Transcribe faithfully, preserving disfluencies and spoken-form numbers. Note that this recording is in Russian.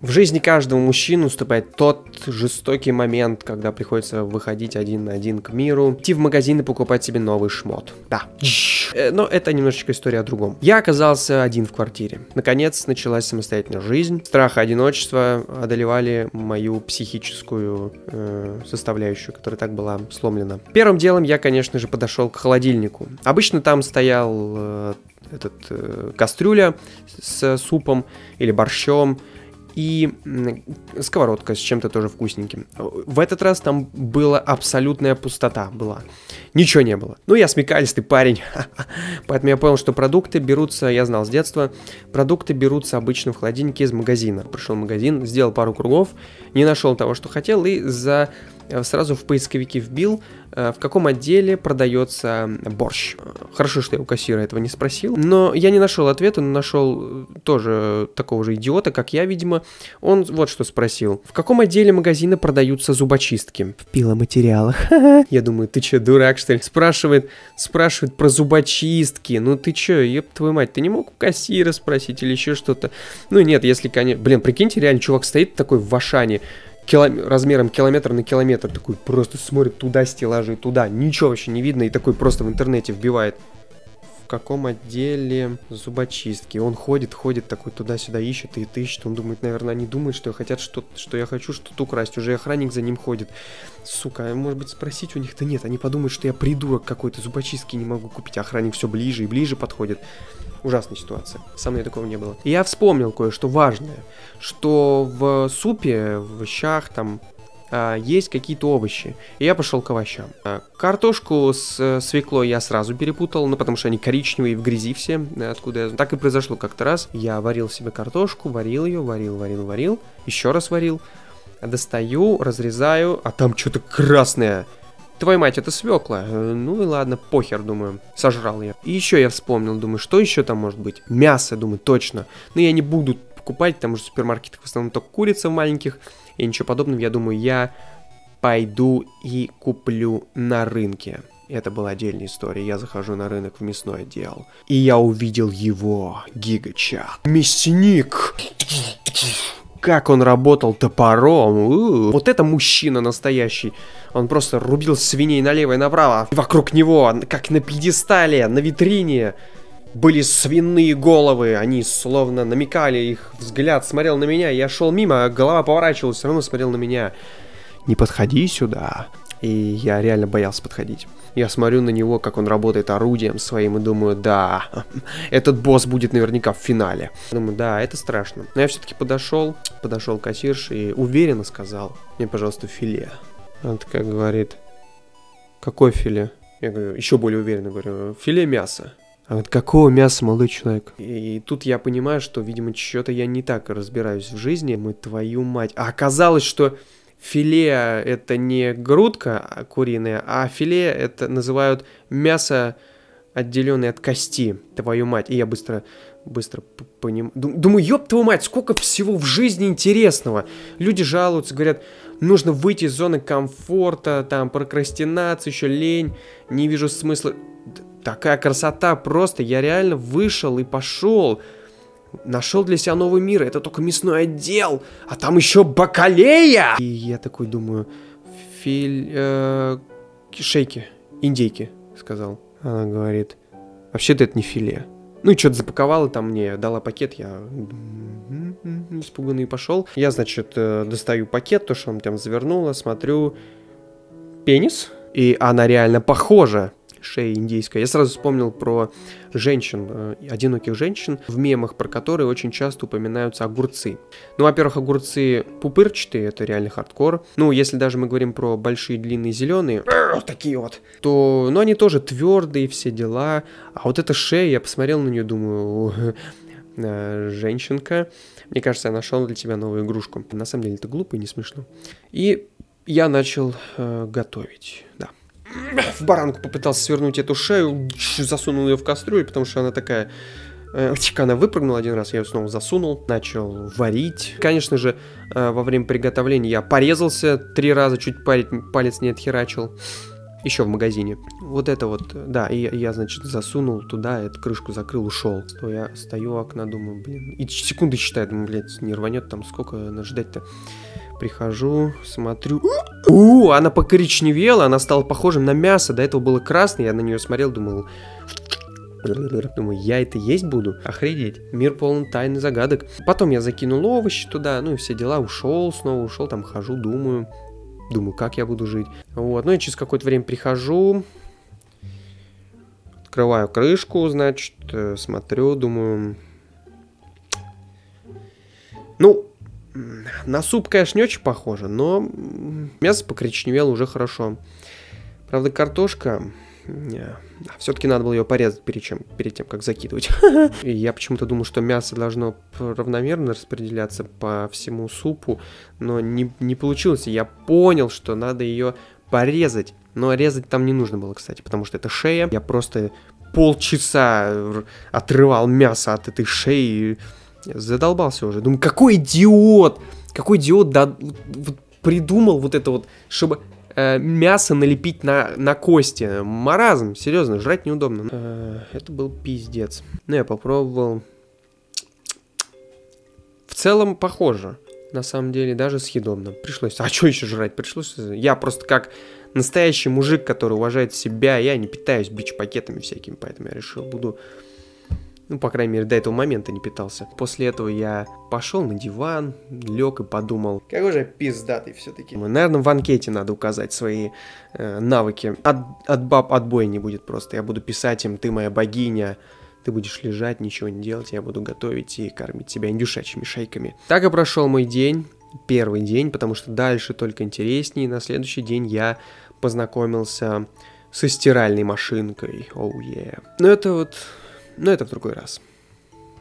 В жизни каждого мужчины наступает тот жестокий момент, когда приходится выходить один на один к миру, идти в магазин и покупать себе новый шмот. Да. Но это немножечко история о другом. Я оказался один в квартире. Наконец началась самостоятельная жизнь. Страх и одиночество одолевали мою психическую э, составляющую, которая так была сломлена. Первым делом я, конечно же, подошел к холодильнику. Обычно там стоял э, этот э, кастрюля с супом или борщом. И сковородка с чем-то тоже вкусненьким. В этот раз там была абсолютная пустота. Была. Ничего не было. Ну, я смекалистый парень. Поэтому я понял, что продукты берутся, я знал с детства, продукты берутся обычно в холодильнике из магазина. Пришел в магазин, сделал пару кругов, не нашел того, что хотел, и за... сразу в поисковике вбил, в каком отделе продается борщ. Хорошо, что я у кассира этого не спросил. Но я не нашел ответа, но нашел тоже такого же идиота, как я, видимо. Он вот что спросил. В каком отделе магазина продаются зубочистки? В пиломатериалах. Я думаю, ты че, дурак, что ли? Спрашивает, спрашивает про зубочистки. Ну ты че, еб твою мать, ты не мог у кассира спросить или еще что-то? Ну нет, если, конечно... Блин, прикиньте, реально, чувак стоит такой в Ашане, Килом... размером километр на километр, такой просто смотрит туда стеллажи, туда, ничего вообще не видно, и такой просто в интернете вбивает. В каком отделе зубочистки? Он ходит, ходит, такой туда-сюда ищет и ищет. Он думает, наверное, они думают, что хотят, что, что я хочу что-то украсть. Уже охранник за ним ходит. Сука, а может быть спросить у них? Да нет, они подумают, что я придурок какой-то, зубочистки не могу купить. А охранник все ближе и ближе подходит. Ужасная ситуация. Со мной такого не было. И я вспомнил кое-что важное. Что в супе, в щах там... есть какие-то овощи. И я пошел к овощам. Картошку с свеклой я сразу перепутал, ну потому что они коричневые, в грязи все, откуда я... Так и произошло как-то раз. Я варил себе картошку, варил ее, варил, варил, варил. Еще раз варил. Достаю, разрезаю, а там что-то красное. Твою мать, это свекла. Ну и ладно, похер, думаю. Сожрал я. И еще я вспомнил, думаю, что еще там может быть? Мясо, думаю, точно. Но я не буду покупать, там уже в супермаркетах в основном только курица в маленьких. И ничего подобного, я думаю, я пойду и куплю на рынке. Это была отдельная история. Я захожу на рынок в мясной отдел. И я увидел его, гигачат. Мясник! Как он работал топором. У-у-у. Вот это мужчина настоящий. Он просто рубил свиней налево и направо. И вокруг него, как на пьедестале, на витрине, были свиные головы, они словно намекали, их взгляд смотрел на меня, я шел мимо, а голова поворачивалась, все равно смотрел на меня. Не подходи сюда. И я реально боялся подходить. Я смотрю на него, как он работает орудием своим, и думаю, да, этот босс будет наверняка в финале. Думаю, да, это страшно. Но я все-таки подошел, подошел к кассирше и уверенно сказал, мне, пожалуйста, филе. Она такая говорит, какое филе? Я говорю, еще более уверенно говорю, филе мяса. А вот какого мяса, молодой человек? И тут я понимаю, что, видимо, что-то я не так разбираюсь в жизни. Мы, твою мать. А оказалось, что филе это не грудка куриная, а филе это называют мясо, отделенное от кости. Твою мать. И я быстро, быстро понимаю. Думаю, ёб твою мать, сколько всего в жизни интересного. Люди жалуются, говорят, нужно выйти из зоны комфорта, там, прокрастинация, еще лень, не вижу смысла. Такая красота просто, я реально вышел и пошел, нашел для себя новый мир, это только мясной отдел, а там еще бакалея! И я такой думаю, филь... Э, шейки, индейки, сказал. Она говорит, вообще-то это не филе. Ну и что-то запаковала там мне, дала пакет, я испуганный пошел. Я, значит, достаю пакет, то, что он там завернула, смотрю, пенис, и она реально похожа. Шея индейская. Я сразу вспомнил про женщин, э, одиноких женщин, в мемах, про которые очень часто упоминаются огурцы. Ну, во-первых, огурцы пупырчатые, это реально хардкор. Ну, если даже мы говорим про большие, длинные, зеленые, вот такие вот, то, ну, они тоже твердые, все дела. А вот эта шея, я посмотрел на нее, думаю, э, женщинка, мне кажется, я нашел для тебя новую игрушку. На самом деле, это глупо и не смешно. И я начал э, готовить, да. В баранку попытался свернуть эту шею, засунул ее в кастрюлю, потому что она такая... Э, она выпрыгнула один раз, я ее снова засунул, начал варить. Конечно же, э, во время приготовления я порезался три раза, чуть палец не отхерачил. Еще в магазине. Вот это вот, да, и я, я, значит, засунул туда, эту крышку закрыл, ушел. Сто, я стою у окна, думаю, блин, и секунды считаю, думаю, блядь, не рванет там, сколько надо ждать-то. Прихожу, смотрю. У, она покоричневела, она стала похожим на мясо. До этого было красное, я на нее смотрел, думал... Думаю, я это есть буду? Охренеть. Мир полон тайн и загадок. Потом я закинул овощи туда, ну и все дела, ушел, снова ушел, там хожу, думаю. Думаю, как я буду жить. Вот, ну и через какое-то время прихожу. Открываю крышку, значит, смотрю, думаю... Ну... На суп, конечно, не очень похоже, но мясо покоричневело уже хорошо. Правда, картошка... Все-таки надо было ее порезать перед, чем, перед тем, как закидывать. И я почему-то думал, что мясо должно равномерно распределяться по всему супу, но не, не получилось. И я понял, что надо ее порезать. Но резать там не нужно было, кстати, потому что это шея. Я просто полчаса отрывал мясо от этой шеи. Задолбался уже. Думаю, какой идиот! Какой идиот да, вот, придумал вот это вот, чтобы... мясо налепить на, на кости. Маразм, серьезно, жрать неудобно. Э, это был пиздец. Ну, я попробовал. В целом похоже. На самом деле, даже съедобно. Пришлось. А что еще жрать? Пришлось. Я просто как настоящий мужик, который уважает себя, я не питаюсь бич-пакетами всякими, поэтому я решил, буду... Ну, по крайней мере, до этого момента не питался. После этого я пошел на диван, лег и подумал, какой же пиздатый все-таки. Наверное, в анкете надо указать свои э, навыки. От, от баб отбоя не будет просто. Я буду писать им, ты моя богиня, ты будешь лежать, ничего не делать, я буду готовить и кормить тебя индюшачьими шейками. Так и прошел мой день, первый день, потому что дальше только интереснее. На следующий день я познакомился со стиральной машинкой. Оу, oh, yeah. Но это вот... Но это в другой раз.